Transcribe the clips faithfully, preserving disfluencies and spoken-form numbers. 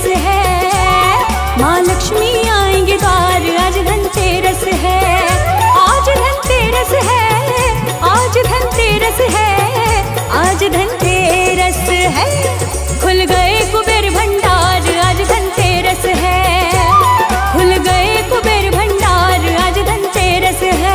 है, माँ लक्ष्मी आएंगे द्वार, आज धनतेरस है, आज धनतेरस है, आज धनतेरस है, आज धनतेरस है। खुल गए कुबेर भंडार, आज धनतेरस है, खुल गए कुबेर भंडार, आज धनतेरस है।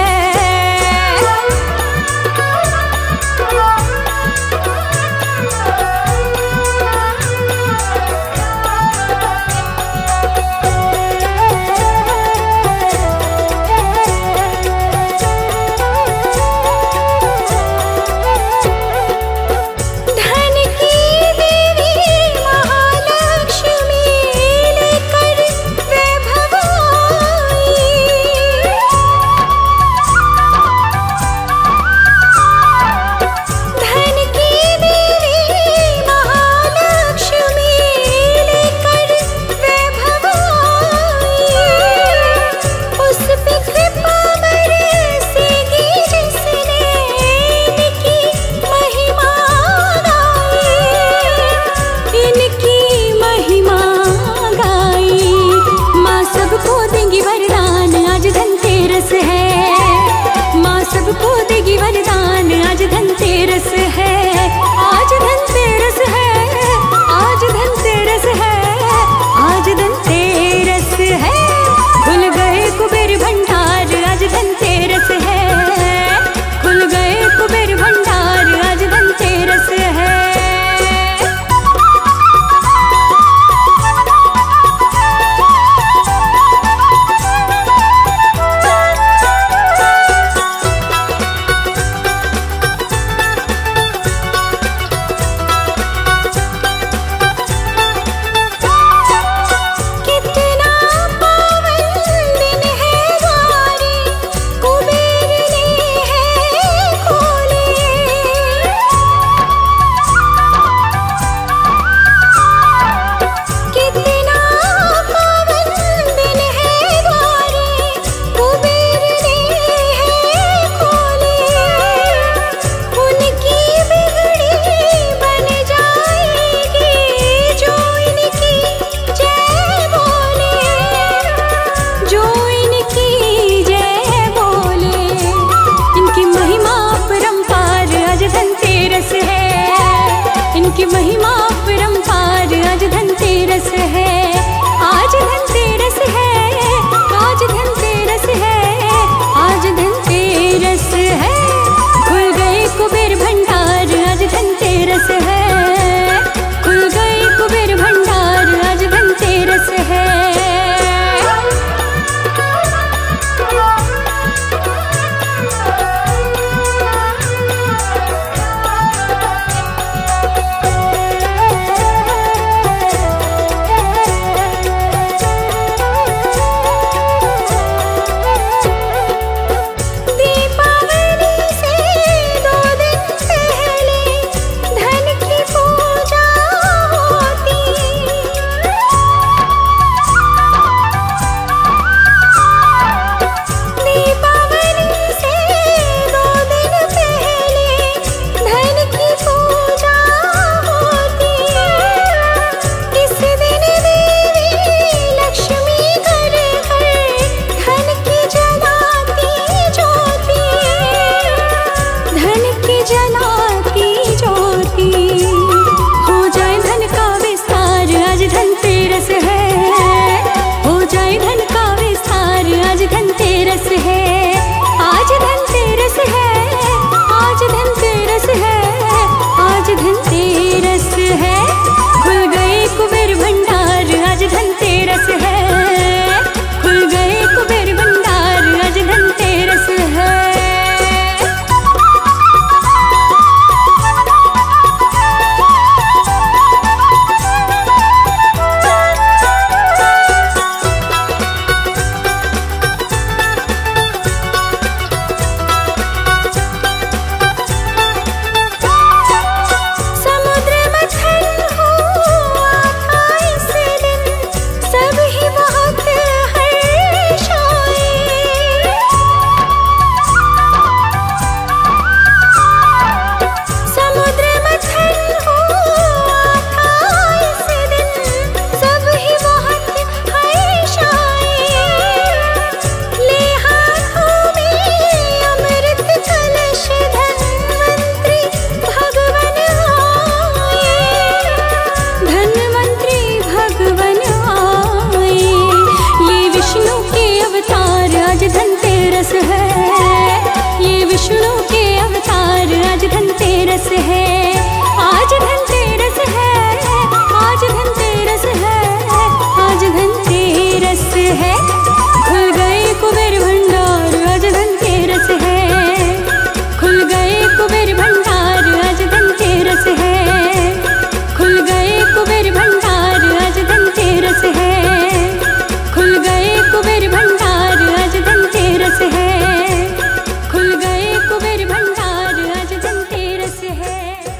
धनतेरस है, आज धनतेरस है, आज धनतेरस है, आज धनतेरस है। खुल गए कुबेर भंडार, आज धनतेरस है, खुल गए कुबेर भंडार, आज धनतेरस है, खुल गए कुबेर भंडार, आज धनतेरस है, खुल गए कुबेर भंडार, आज धनतेरस है, खुल गए कुबेर भंडार, आज धनतेरस है।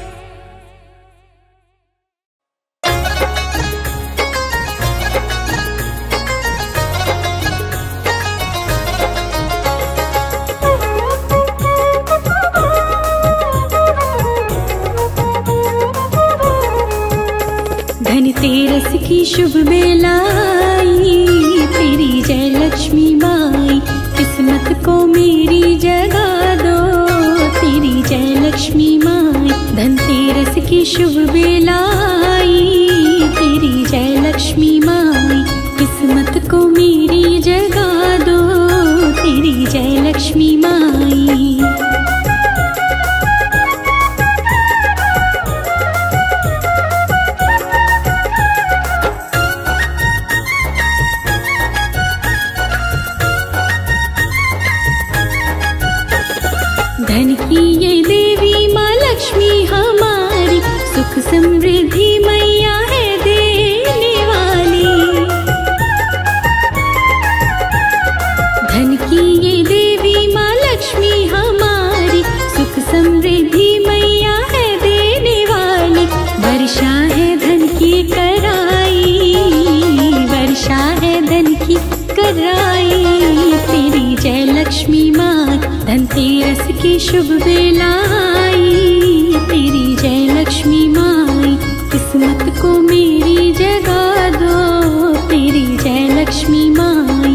धनतेरस की शुभ बेला आई, तेरी जय लक्ष्मी माई, किस्मत को मेरी जगा दो, तेरी जय लक्ष्मी माई। धनतेरस की शुभ बेला आई, तेरी जय लक्ष्मी माई, किस्मत को मेरी जगा दो, तेरी जय लक्ष्मी माई। धन की ये देवी माँ लक्ष्मी हमारी, सुख समृद्धि मैया है देने वाली। धन की ये देवी माँ लक्ष्मी हमारी, सुख समृद्धि मैया है देने वाली। वर्षा है धन की कराई, वर्षा है धन की कराई, तेरी जय लक्ष्मी माँ। धनतेरस की शुभ बेला आई, तेरी जय लक्ष्मी माई, किस्मत को मेरी जगा दो, तेरी जय लक्ष्मी माई।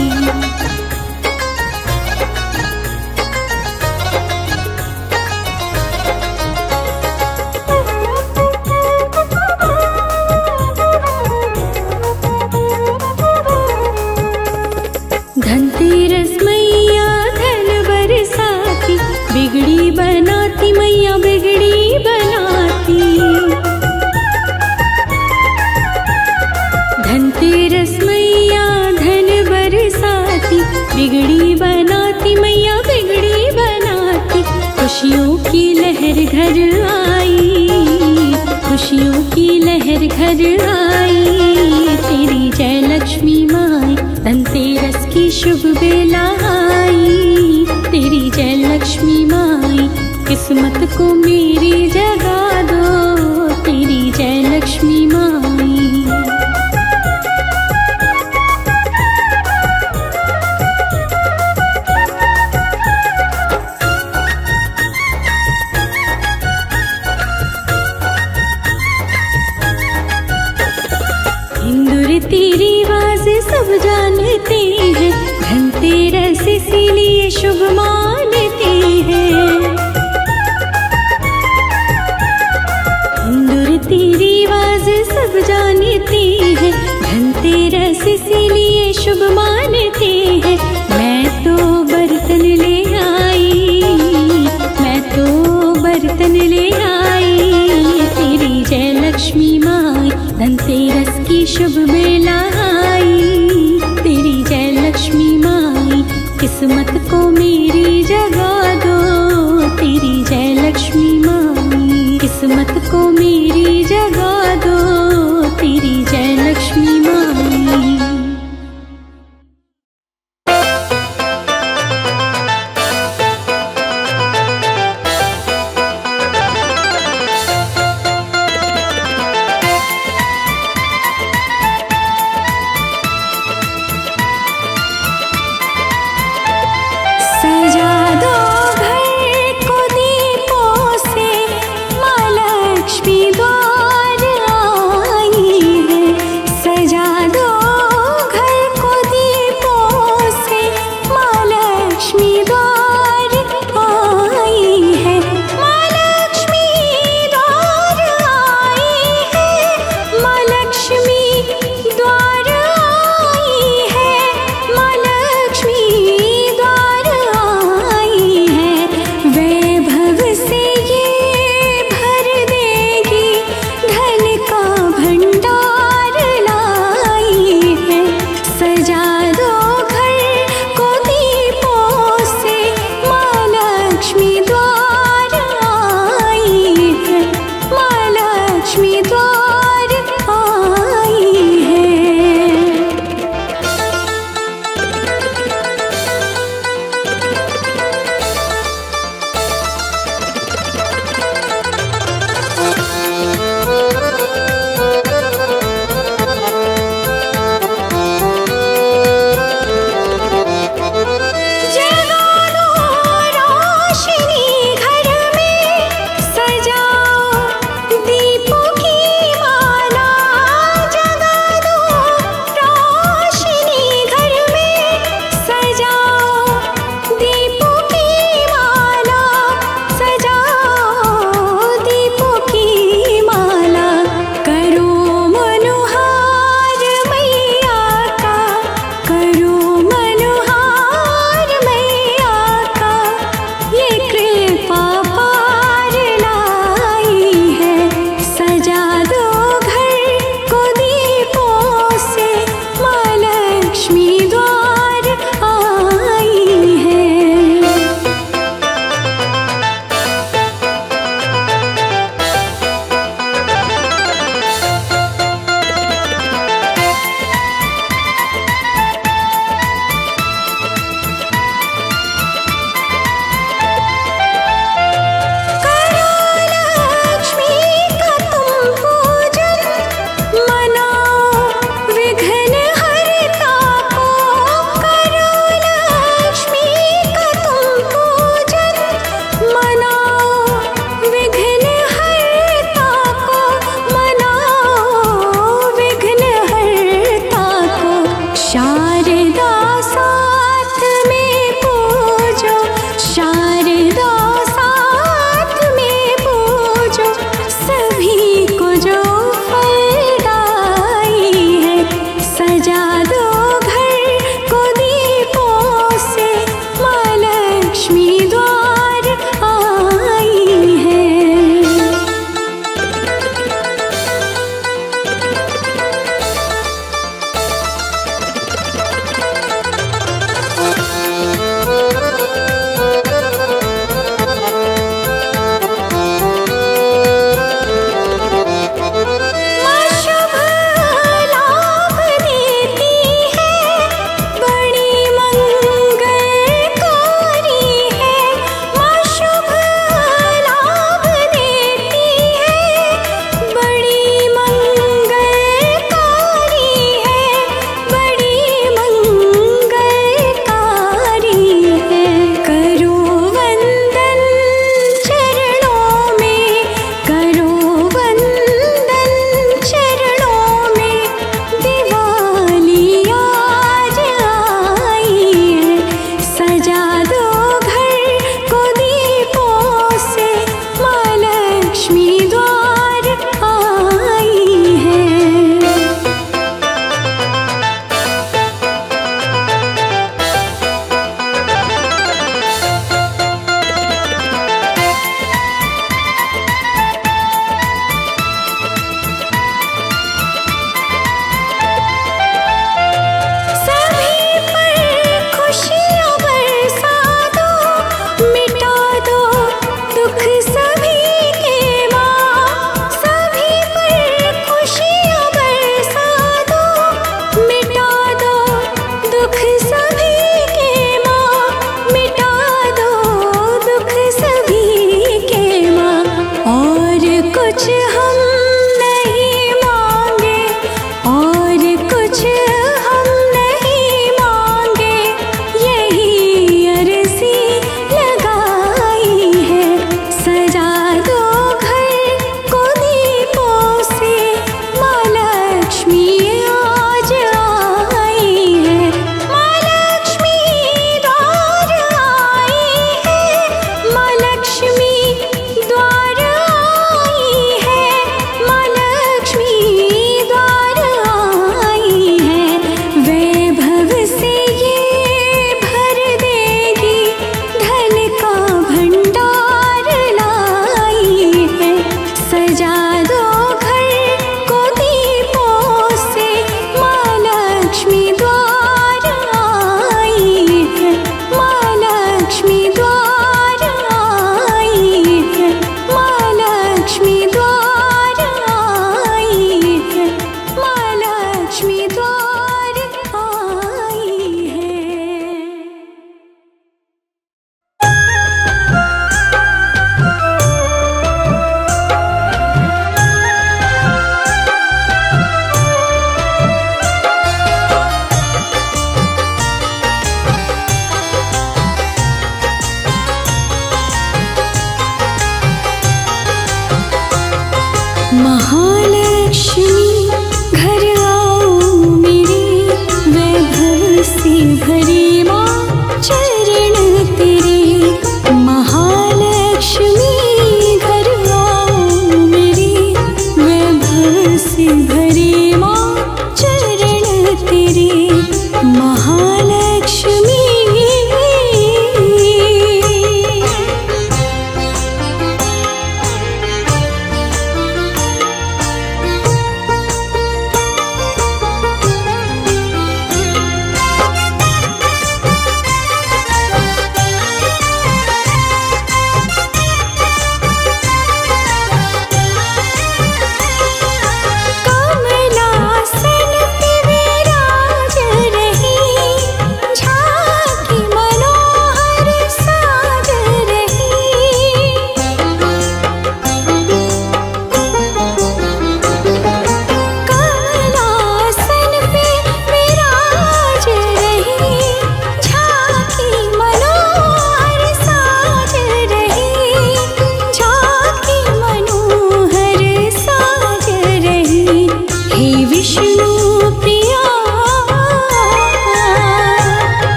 धनतेरस मैया धन बरसाती, बिगड़ी बनाती मैया बिगड़ी बनाती। धनतेरस मैया धन बरसाती, बिगड़ी बनाती मैया बिगड़ी बनाती। खुशियों की लहर घर आई, खुशियों की लहर घर आई, तेरी जय लक्ष्मी माई। धनतेरस की शुभ बेला आई, तेरी जय लक्ष्मी माई, किस्मत को मेरी जगा दो, तेरी जय लक्ष्मी माई। इंदुर तेरी आवाज सब जानते हैं, धनतेरस इसीलिए शुभ मानते हैं। इंदुर तेरी आवाज सब जानते हैं, धनतेरस इसीलिए शुभ मानते हैं। मैं तो बर्तन ले आई, मैं तो बर्तन ले आई, तेरी जय लक्ष्मी माई। धनतेरस की शुभ बेला आई, तेरी जय लक्ष्मी माई, किस्मत को मेरी जगा दो, तेरी जय लक्ष्मी माई। किस्मत को मेरी जगा दो, तेरी जय लक्ष्मी माई। सजा दो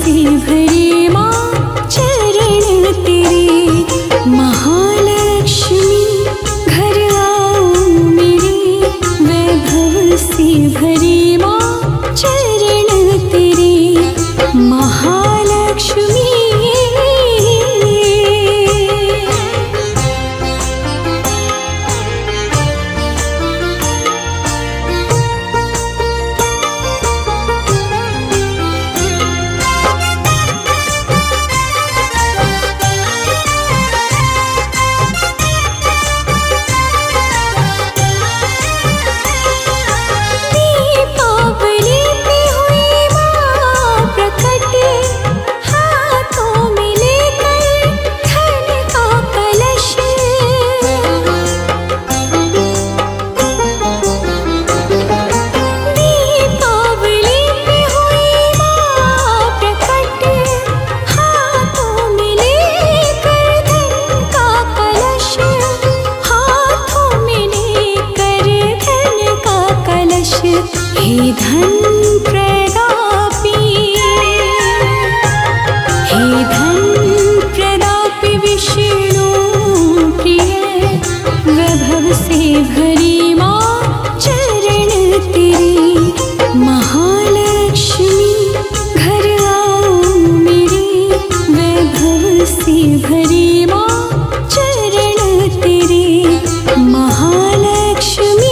से भरे माँ चरण तेरे। महालक्ष्मी घर आओ मेरे, वैभव से भरे माँ चरण तेरे। महालक्ष्मी हे धन प्रदापी, हे धन प्रदापी विष्णु प्रिय, वैभव से भरी माँ चरण तेरे। महालक्ष्मी घर आओ मेरे, वैभव से भरी माँ चरण तेरे। महालक्ष्मी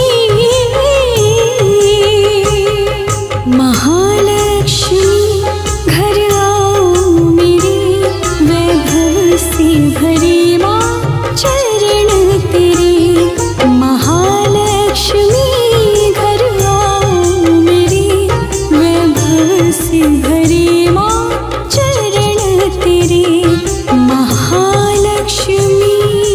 महालक्ष्मी घर आओ मेरे, वैभव से भरी माँ चरण तेरे। महालक्ष्मी घर आओ मेरे, वैभव से भरी माँ चरण तेरे। महालक्ष्मी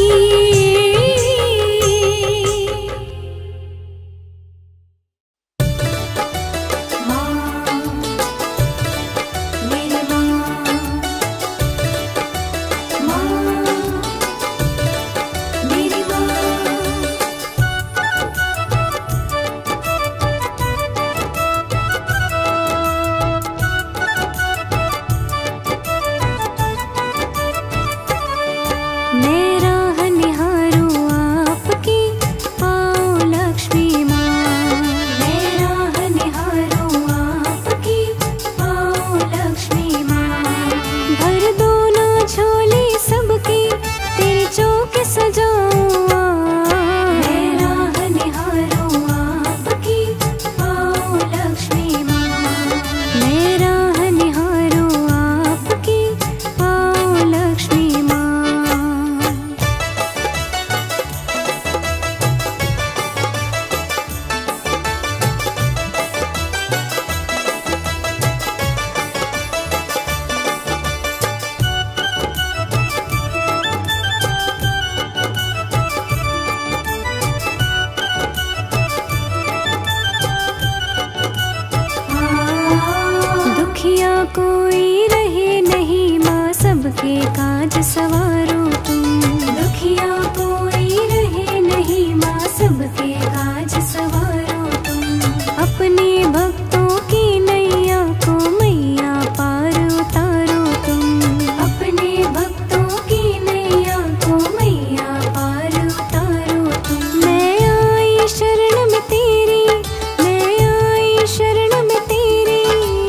कोई रहे नहीं माँ, सबके काज सवारो तुम। दुखिया कोई रहे नहीं माँ, सबके काज सवारो तुम। अपने भक्तों की नैया को मैया पार उतारो तुम। अपने भक्तों की नैया को मैया पार उतारो तुम। मैं आई शरण में तेरी, मैं आई शरण में तेरी,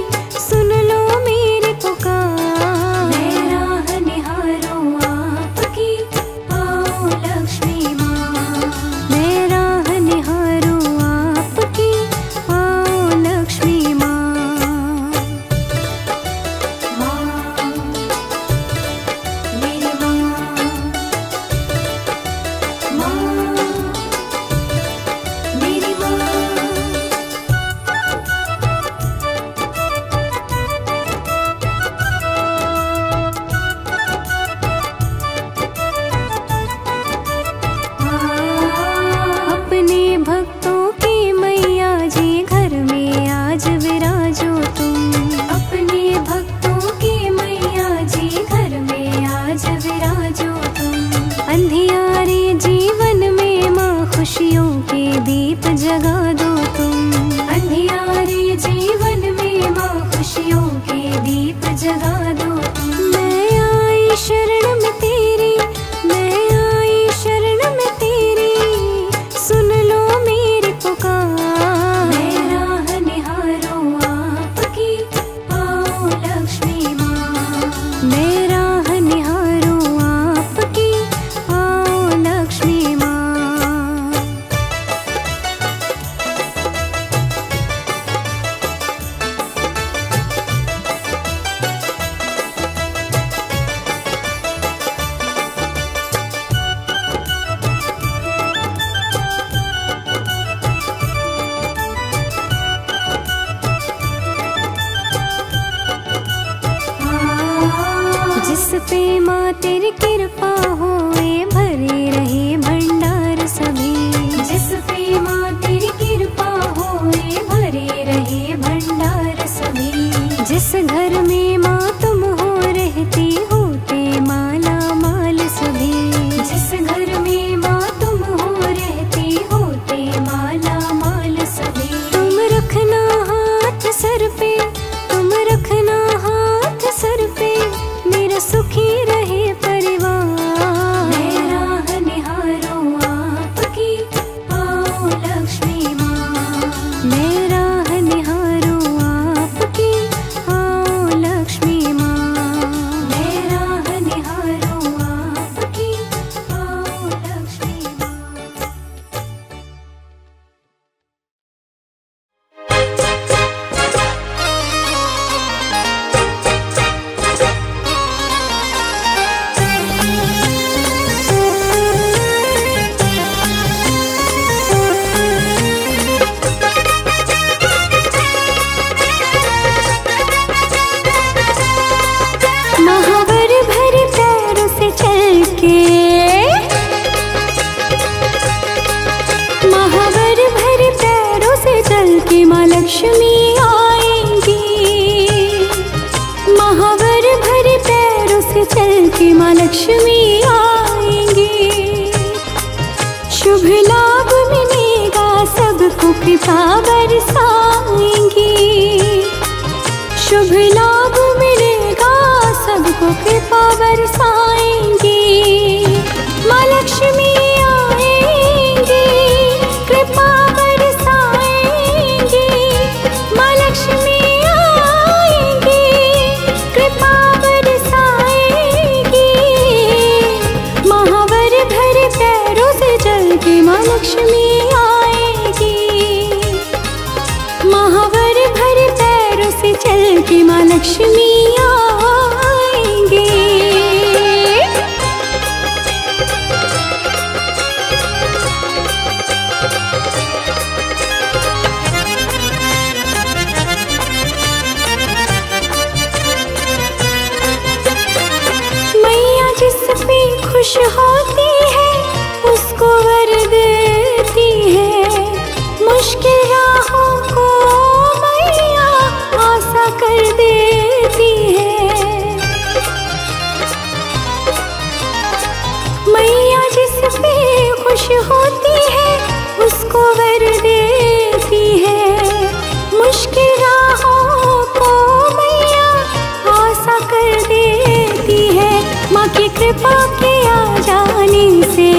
सुन लो मेरी पुकार। मैं राह निहारो आपकी, आओ लक्ष्मी माँ। मैं राह निहारो आपकी, आओ लक्ष्मी माँ। माँ मेरी माँ, माँ मेरी माँ। अपने भक्तों की मैया जी घर में आज विराजो तुम। अपने भक्तों की मैया जी घर में आज विराजो तुम। अंधियारे जीवन में माँ खुशियों के दीप जगा दो तुम। अंधियारे जीवन में माँ खुशियों के दीप जगा माँ तेरी कृपा होए भरे रहे भंडार सभी। जिस पे माँ तेरी कृपा होए भरे रहे भंडार सभी। जिस घर में माँ तुम हो रहती होते माला माल सभी। जिस घर में माँ तुम हो रहती होते माला माल सभी। तुम रखना हाथ सर पे, तुम रखना हाथ सर पे, मेरा सुखी रहे परिवार। मैं राह निहारूं आपकी, आओ लक्ष्मी माँ। मैं राह निहारूं आपकी, आओ लक्ष्मी माँ। मैं राह निहारूं आपकी, आओ लक्ष्मी माँ। महावर भरे पैरों से चल के, महावर भरे पैरों से चल के माँ लक्ष्मी आएंगी। महावर भरे पैरों से चल के माँ लक्ष्मी आएंगी। शुभ लाभ मिलेगा सबको कृपा बरसाएंगी। शुभ लाभ मिलेगा सबको कृपा बरसाएंगी। माँ लक्ष्मी आएंगी, कृपा बरसाएंगी। माँ लक्ष्मी आएंगी, कृपा बरसाएंगी। महावर भरे पैरों से चल के माँ लक्ष्मी आएंगी। महावर भरे पैरों से चल के माँ लक्ष्मी आएंगी। मैया जिस पे खुश होती है उसको वर देती है। मुश्किल राहों को मैया आसा कर देती है। मैया जिस पे खुश होती है उसको वर देती है। मुश्किल राहों को मैया आसा कर देती है। माँ की कृपा के आ जाने से,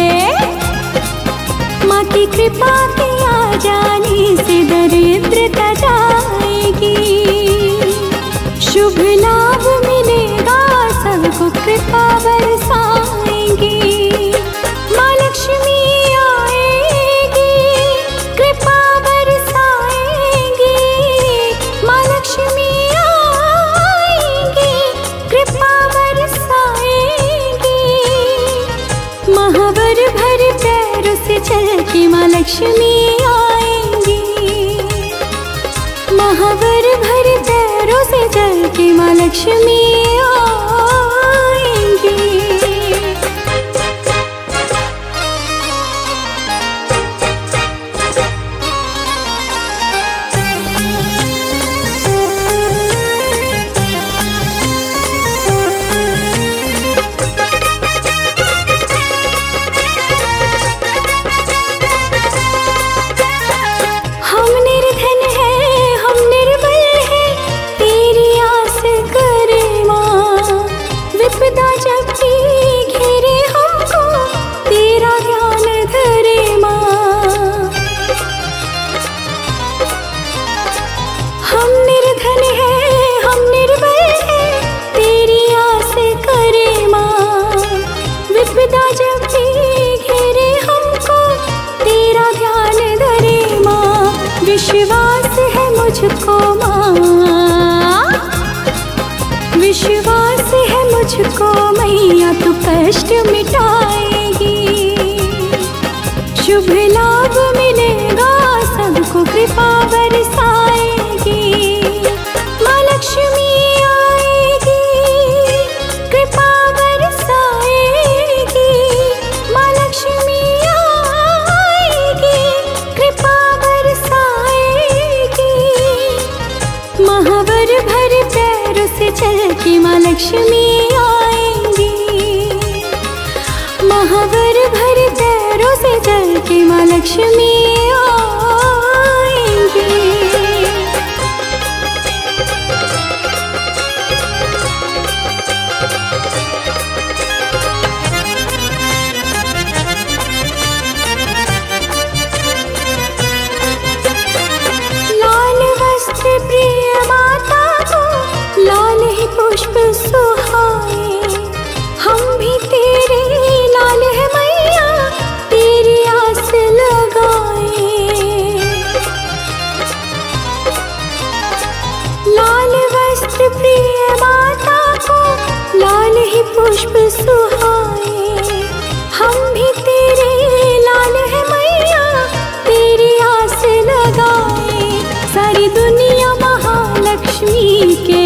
माँ की कृपा के आ जाने से दरिद्रता जाएगी। शुभ लाभ मिलेगा सबको कृपा बरसाएंगी। माँ लक्ष्मी आएगी, कृपा बरसाएंगी। माँ लक्ष्मी आएगी, कृपा बरसाएंगी। महावर भरे पैरों से चल के माँ लक्ष्मी आएंगी। महावर भरे पैरों से चल के माँ लक्ष्मी आएंगी। हम निर्धन हैं, हम निर्बल हैं, तेरी आस करे माँ। विपदा जब भी घेरे हमको, तेरा ध्यान धरे माँ। हम निर्धन हैं, हम निर्बल हैं, तेरी आस करे माँ। विपदा जब भी घेरे हमको, तेरा ध्यान धरे माँ। विश्वास है मुझको माँ, विश्वास है मुझको मैया तू कष्ट मिटाएगी। शुभ लाभ मिलेगा सबको कृपा बरसाएगी। माँ लक्ष्मी आएगी, कृपा बरसाएगी। महावर भर पैरों से चल के माँ लक्ष्मी आएंगी। महावर भर पैरों से चल के माँ लक्ष्मी आएंगी। प्रिय माता को लाल ही पुष्प सुहाए, हम भी तेरे लाल है मैया तेरी आस लगाए। लाल वस्त्र प्रिय माता को लाल ही पुष्प सुहाए, हम भी तेरे लाल है मैया तेरी आस लगाए। सारी दुनिया महालक्ष्मी के,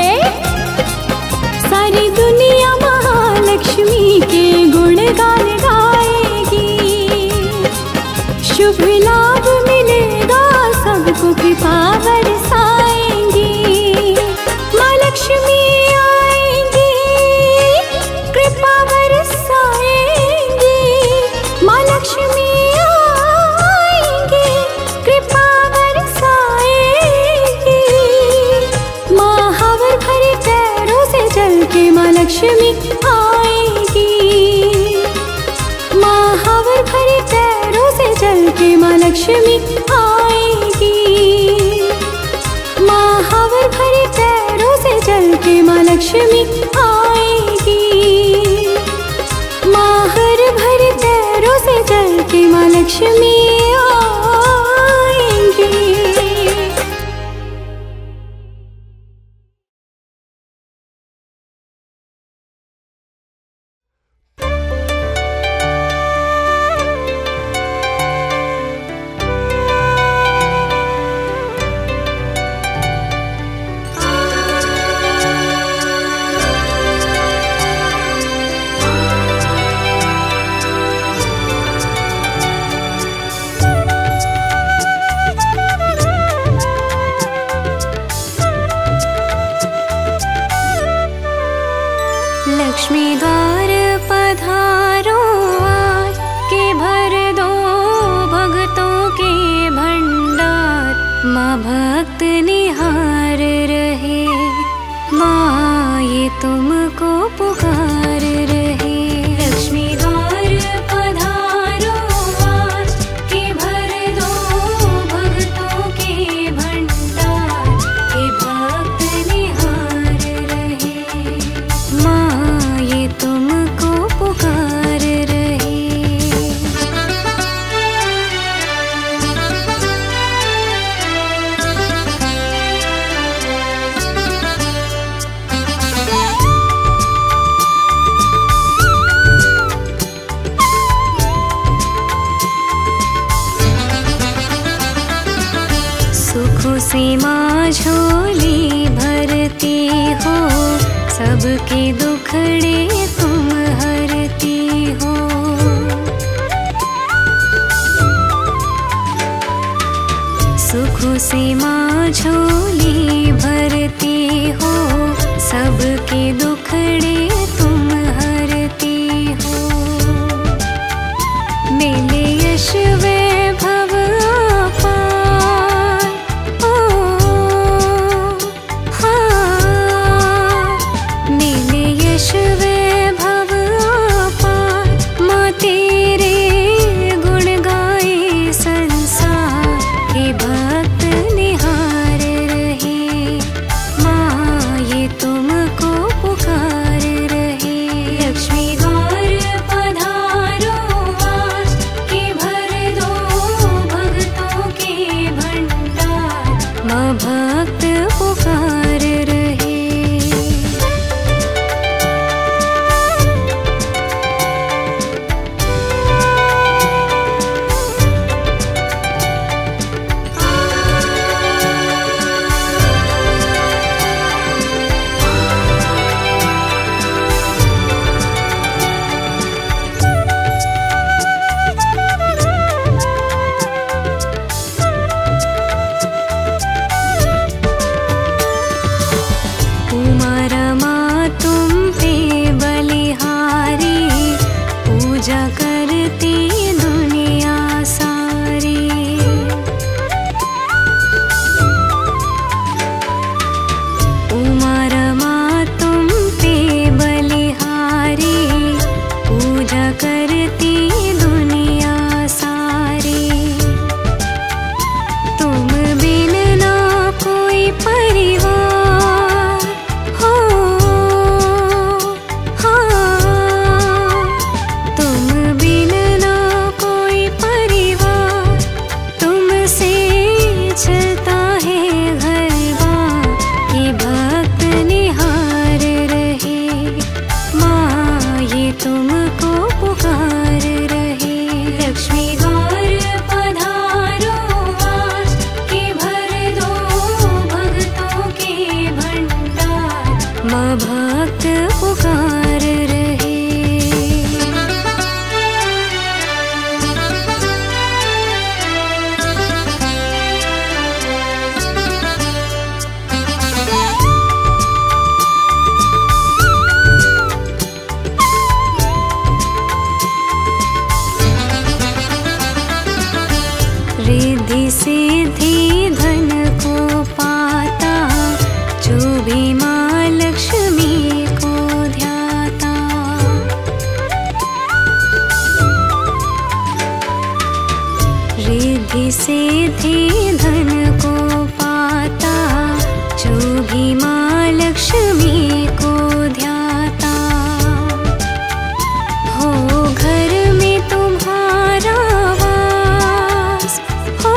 सारी दुनिया महालक्ष्मी के गुणगान गाएगी। शुभ लाभ मिलेगा सबको कृपा बरसाएंगी। माँ लक्ष्मी आएंगी कृपा बरसाएंगी। माँ लक्ष्मी माँ लक्ष्मी आएगी। महावर भरे पैरों से चल के माँ लक्ष्मी आएगी। महावर भरे पैरों से चल के माँ लक्ष्मी आएगी। महावर भरे पैरों से चल के माँ लक्ष्मी आएगी। लक्ष्मी द्वार पधारो आज के भर दो भक्तों के भंडार। माँ भक्त निहार रहे, माँ ये तुमको पुकार रहे। लक्ष्मी द्वार पधारो आज के भर दो भक्तों के भंडार। ये भक्त निहार रहे, माँ ये तुमको पुकार रहे। सुखों से माँ झोली भरती हो, सबके दुखड़े तुम हरती हो। सुखों से माँ झोली भरती हो, सबके दुखड़े तुम हरती हो। मेले यश वैभव अपार, ओ हाँ, मेले यश वैभव भी माँ लक्ष्मी को ध्याता। रिद्धि सिद्धि धन को पाता, जो भी माँ लक्ष्मी को ध्याता। हो घर में तुम्हारा वास, हो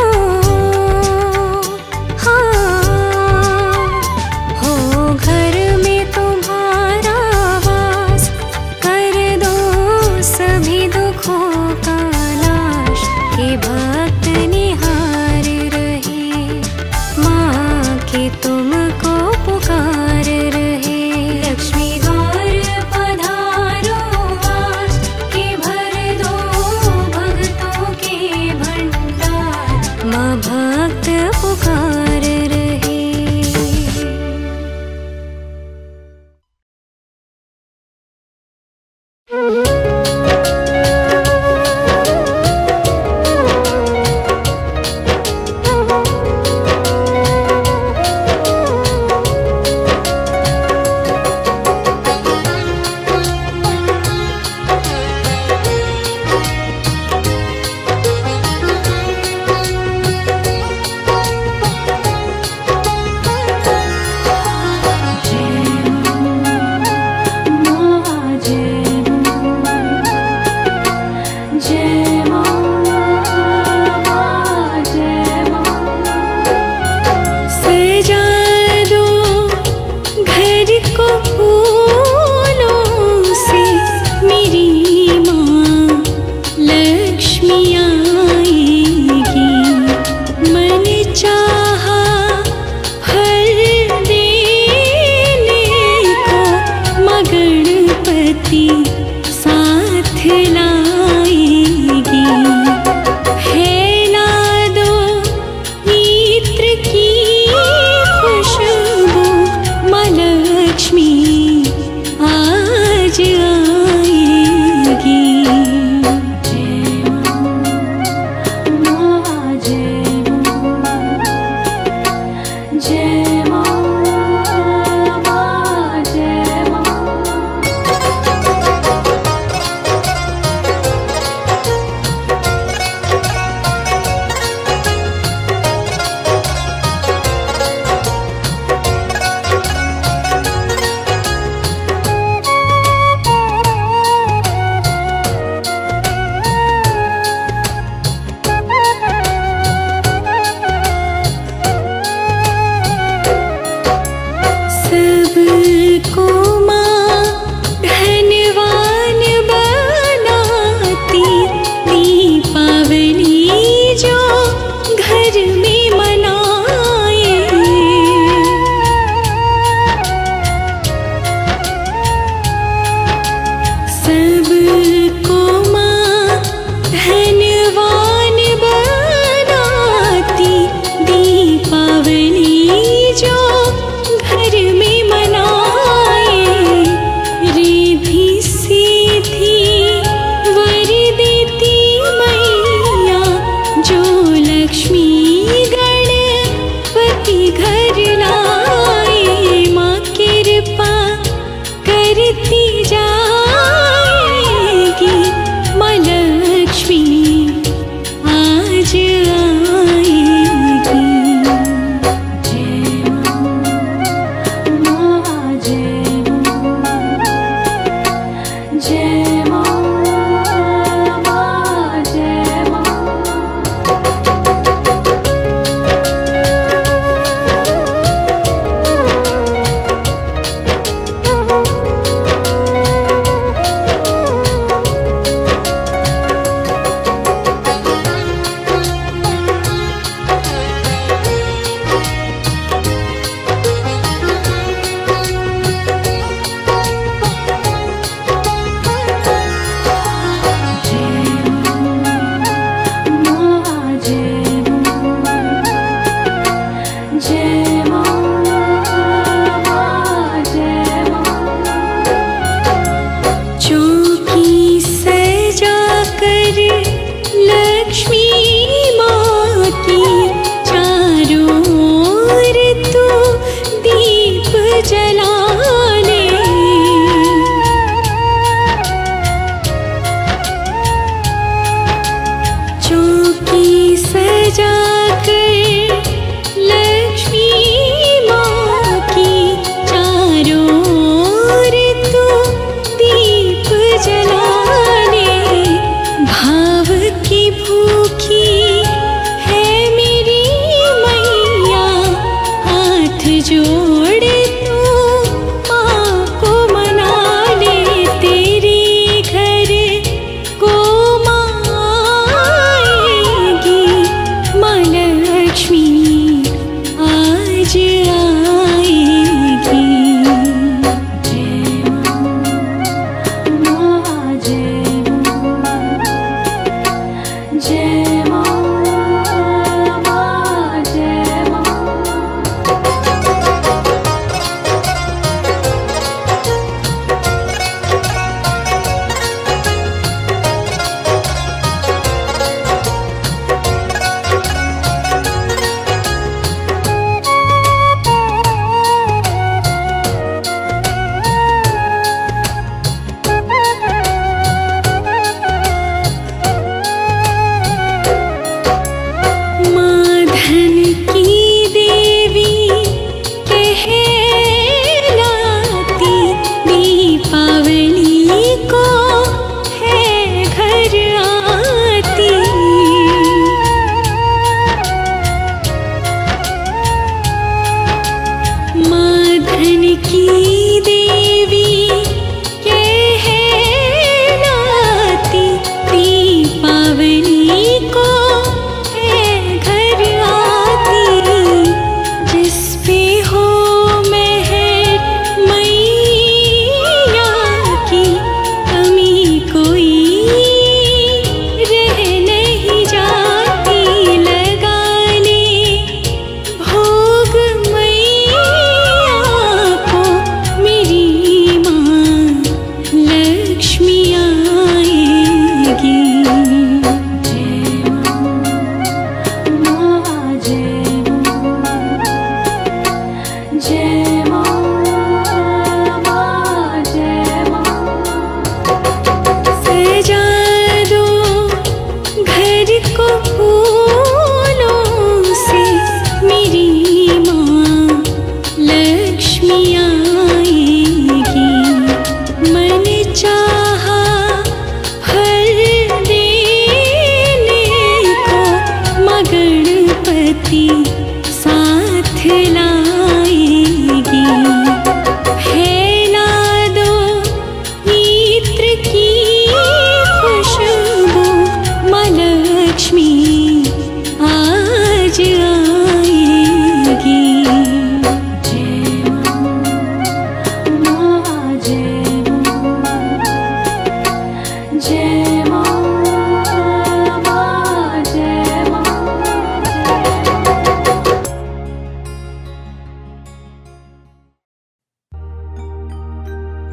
हाँ, हो घर में तुम्हारा वास, कर दो सभी दुखों का नाश। के भक्त निहार रहे, माँ के तुमको पुकार रहे। लक्ष्मी गौर पधारो आज, के भर दो भक्तों के भंडार। माँ भक्त पुकार रहे। जय माँ, जय माँ।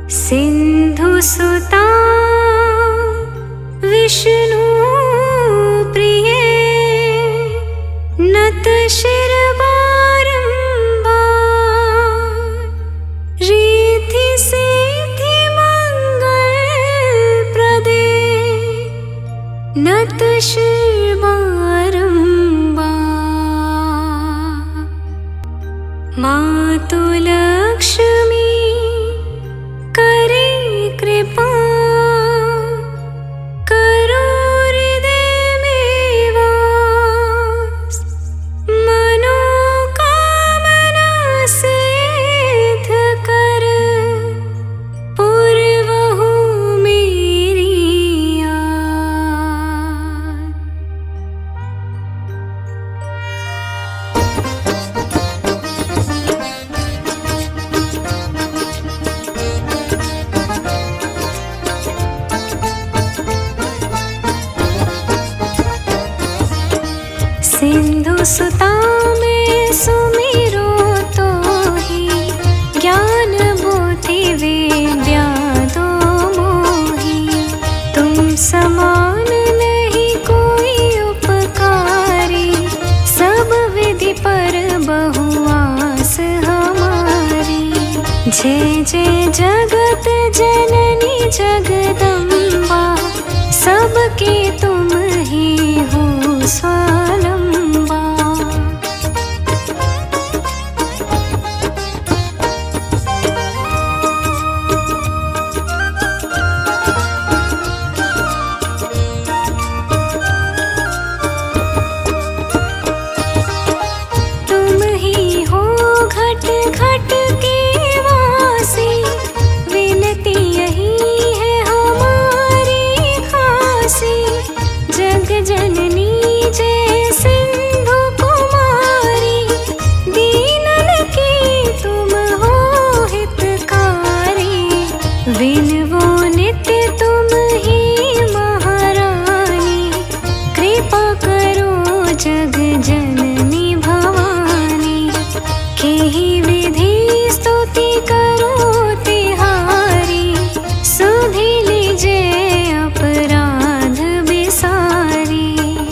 सिन्धुसुता विष्णु प्रिय नत शिर बारंबार रिद्धि सिद्धि मंगल प्रदे नत शिर बारंबार। मातु लक्ष्मी करे कृपा करो हृदय में वास मनोकामना सिद्ध कर पूर्वहु मेरी आस। सिन्धुसुता में सुमिरो तो ही ज्ञान बुद्धि विद्या दो मोही। तुम समान नहीं कोई उपकारी सब विधि पर बहुआस हमारी। जय जय जगत जननी जगदम्बा सबके तुम ही हो स्वावलंबा। तुम ही हो घट घट के वासी विनती यही है हमारी खासी। जग जननी जय सिंधु कुमारी दीनन की तुम हो हितकारी। विनवो नित्य तुम ही महारानी कृपा करो जग जननी भवानी। के ही विधि स्तुति करो तिहारी सुधि लीजे अपराध बिसारी।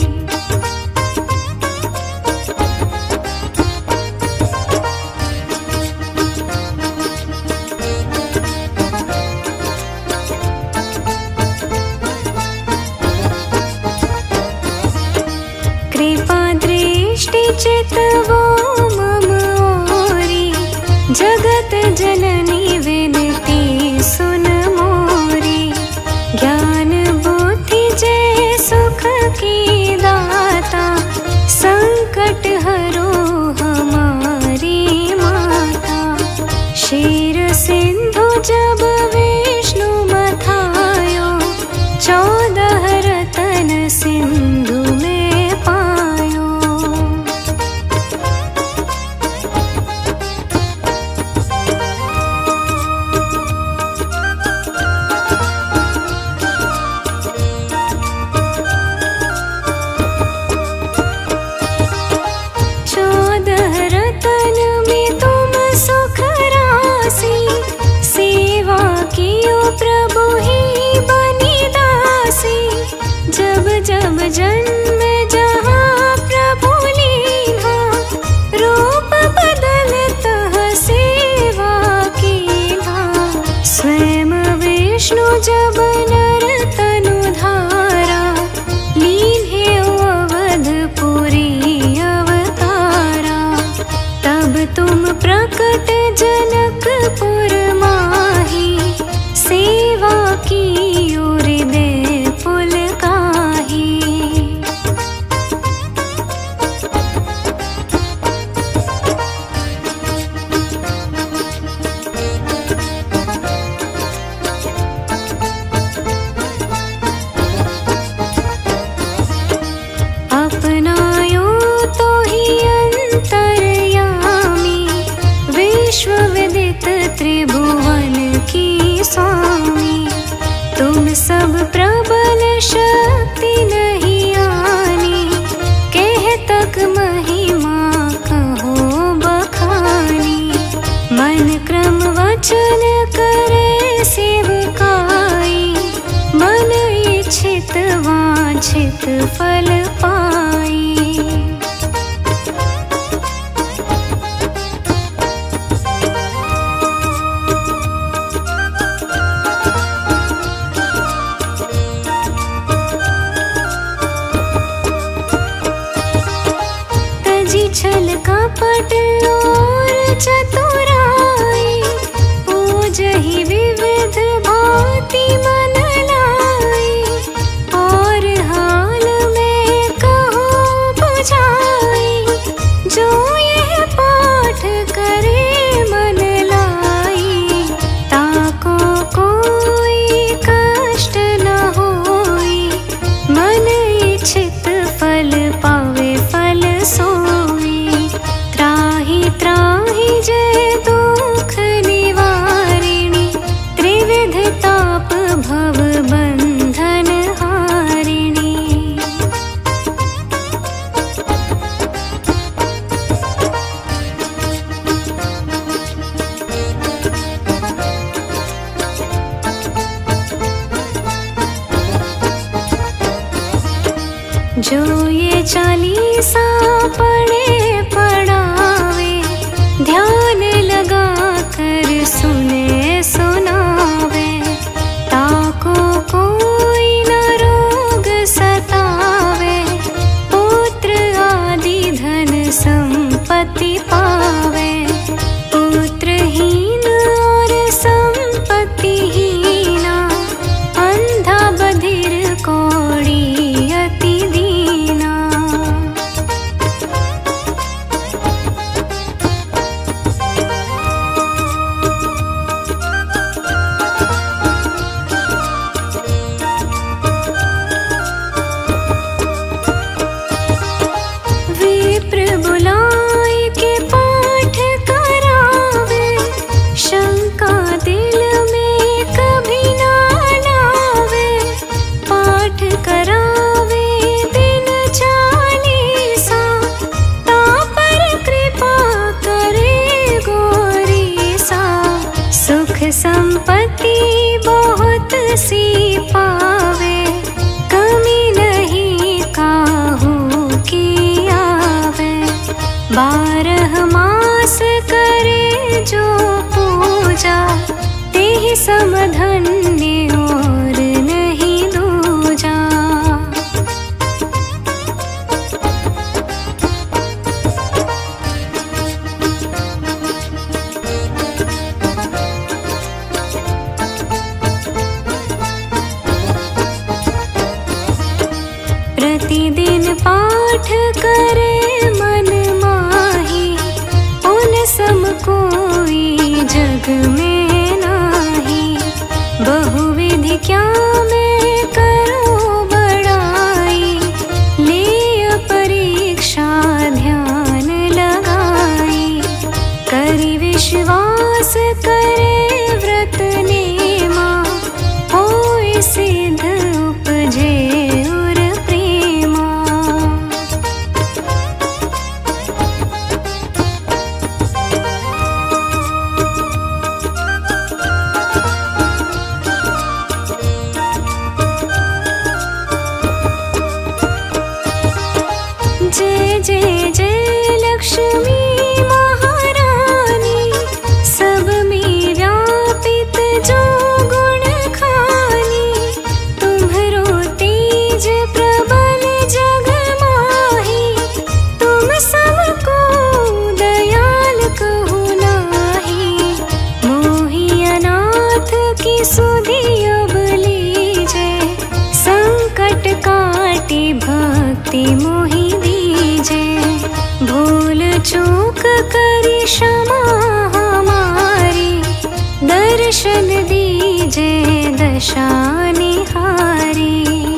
कृपा दृष्टि चितवो मम ओरी जगत जननी विनती सुन मोरी। ज्ञान बुद्धि जय सुख की दाता संकट हरो हमारी माता। क्षीर सिंधु जब विष्णु मथायो चौदह रतन सिंधु में पायो। चौदह रतन में तुम सुख राशि सेवा कियो प्रभु ही बनी दासी। जब जब जन्म जहाँ प्रभु लीन्हा रूप बदलतः सेवा कीन्हा। स्वयं विष्णु जब नर तनु धारा लीन्हे अवधपुरी अवतारा। तब तुम प्रकट जनकपुर माही सेवा की हृदय पुलकाही। अपनायो तो ही अंतर्यामी विश्व विदित त्रिभुवन की स्वामी। तुम सब प्रबल शक्ति नहीं आनी कह तक महिमा कहो बखानी। मन क्रम वचन करे सेवकाई, मन इच्छित वांछित फल पाई। तजी छल कपट और चतुराई, पूजहि विविध भांति मन लाई। और हाल में कहो बुझाई, जो यह पाठ करे मन लाई। ताको कोई कष्ट न होई, मन इच्छित फल पावे फल सोई। त्राहि त्राहि जय दुख निवारिणी, त्रिविध ताप भव बंधन हारिणी। जो ये चालीसा पढ़े पढ़ावे, ध्यान लगा कर सुने सुनावे। ताको कोई न रोग सतावे, पुत्र आदि धन संपत्ति पावे। पुत्रहीन और संपत्तिहीना, अंधा बधिर कोढ़ी अति दीना। विप्र बुलाए के पाठ करावे, शंका दिल में कभी ना लावे। पाठ करावे दिन चालीसा, ता पर कृपा करे गोरीसा। सुख संपत्ति बहुत सी पावे, कमी नहीं काहू की आवे। बारह मास करे जो पूजा, तेहि सम धन्य और नहीं दूजा। प्रतिदिन पाठ करे मन माही, उन सम कोई जग में नाही। बहुविधि क्या मैं करूं बड़ाई, ले परीक्षा ध्यान लगाई। करी विश्वास करे व्रत नेमा, होय सिद्ध उपजे उर प्रेमा। जय जय जय लक्ष्मी महारानी, सब में व्यापित जो गुण खानी। तुम्हरो तेज प्रबल जग माही, तुम सबको दयाल कहु नाही। मोहि अनाथ की सुधि अब लीजे, संकट काटी भक्ति मोहि दीजे। भूल चूक करी क्षमा हमारी, दर्शन दीजे दशा निहारी।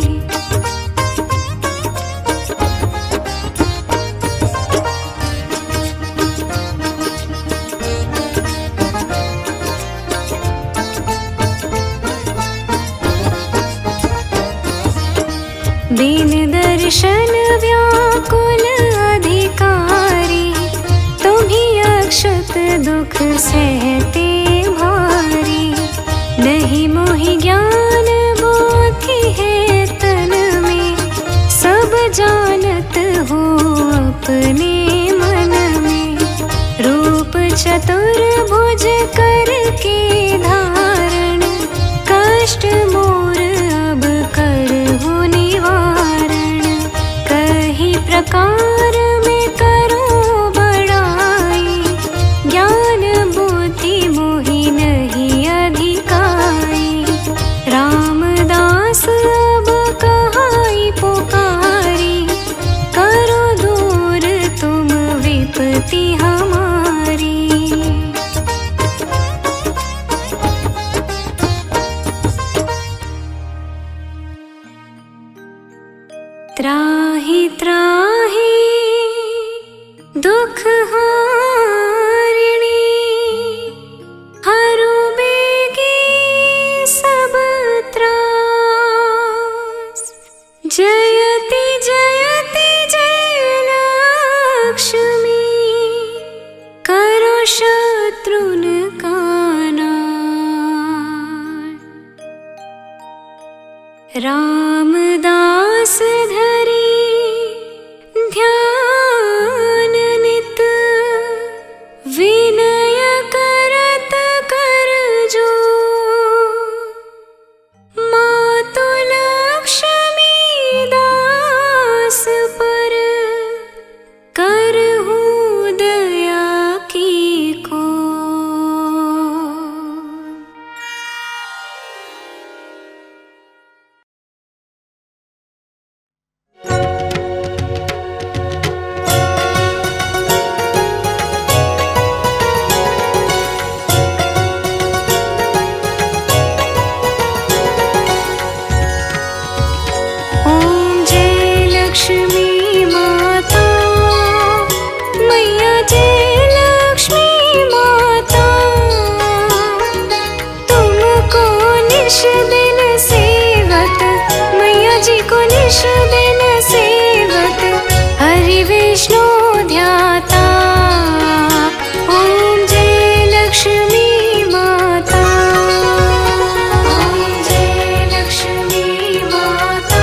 बिन दर्शन व्याकुल अधिकारी, तुम्ही अक्षत दुख सहते भारी, नहीं मोहि ज्ञान बुद्धि है तन में, सब जानत हो अपने मन में। रूप चतुर्भुज करके धारण, कष्ट मोर अब करहु निवारण। कही प्रकार में करो बड़ाई, ज्ञान बुद्धि मोहि नहीं अधिकाई। रामदास अब कहाई पुकारी, करो दूर तुम विपत्ति हमारी। त्राहि त्राहि दुख हारिणी, हरु बेगी सब त्रास। जयति जयति जय लक्ष्मी, करो शत्रुन का नाश। रामदास धरी ध्यान नित, विनय करत कर जोर। मातु लक्ष्मी दास पर, करहु दया की को। दिन सेवत हरि विष्णु ध्याता, ओम जय लक्ष्मी माता। ओम जय लक्ष्मी माता,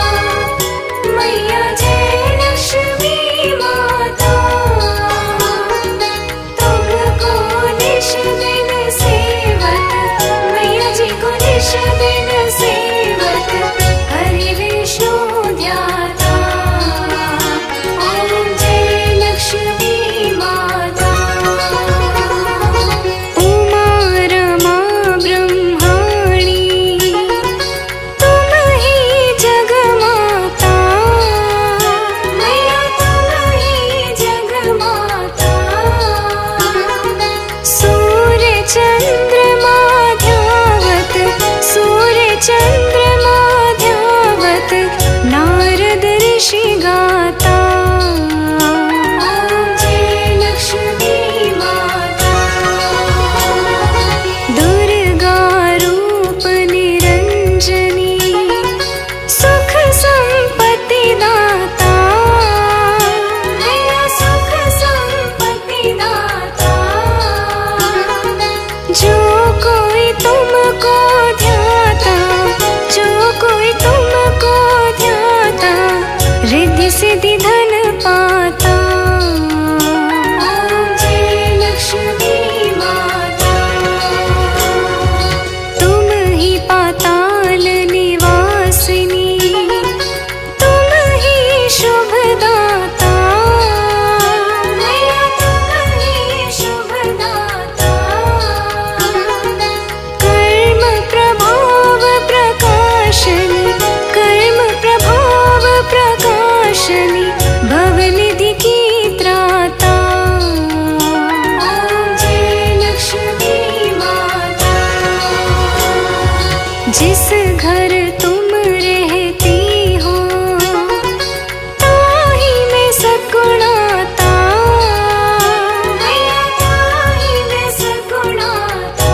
मैया जय लक्ष्मी माता। तुमको निश दिन सेवत, मैया जी को निश दिन सेवत, हरि विष्णु ध्याता, ओम जय लक्ष्मी माता। उमा रमा ब्रह्माणी, तुम ही जग माता, मैया तुम ही जग माता। सूर्य चंद्रमा ध्यावत, सूर्य चंद्रमा ध्यावत, नारद ऋषि गाता, ओम जय लक्ष्मी माता। दुर्गा रूप निरंजनी, सुख संपत्ति दाता, मैया सुख संपत्ति दाता। जो कोई तुमको ध्याता, जो कोई तुमको ध्याता, रिद्धि सिद्धि धन पाता, ओम जय लक्ष्मी माता। तुम ही पाताल निवासिनी, तुम ही शुभ दाता, मैया तुम ही शुभ दाता। कर्म प्रभाव प्रकाशनी, कर्म प्रभाव प्रकाशनी, भवनिधि की त्राता, ओम जय लक्ष्मी माता। जिस घर तुम रहती हो, ताही में सद्गुणाता, मैया ताही में सद्गुणाता।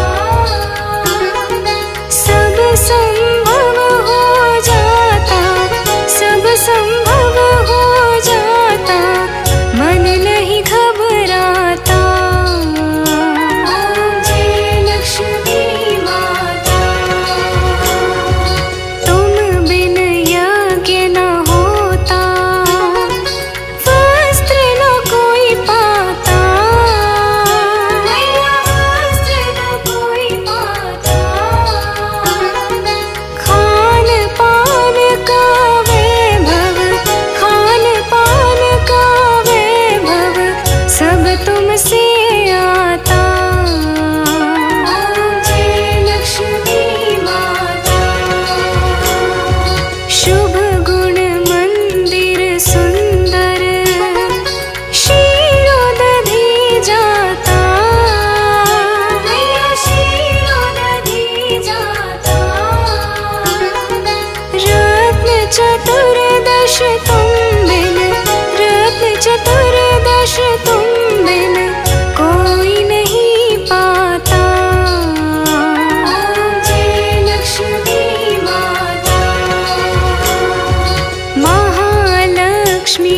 सब संभव हो जाता, सब संभव हो जाता, मन नहीं घबराता,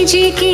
जी की